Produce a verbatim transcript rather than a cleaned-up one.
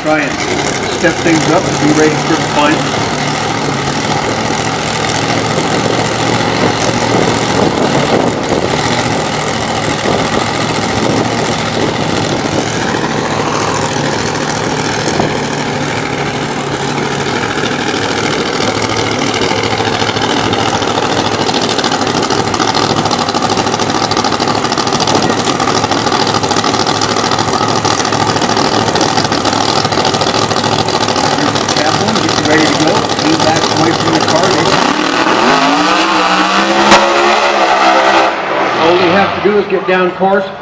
try and step things up and be ready for the final. Ready to go. Lean back away from the car. All you have to do is get down course,